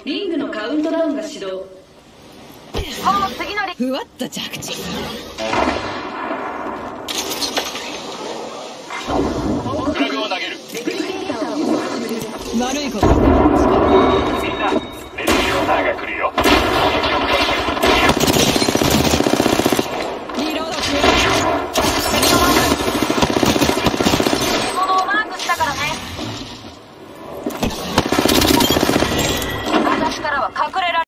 リングのカウントダウンが始動。 次のふわっと着地。 フラグを投げる。 悪いこと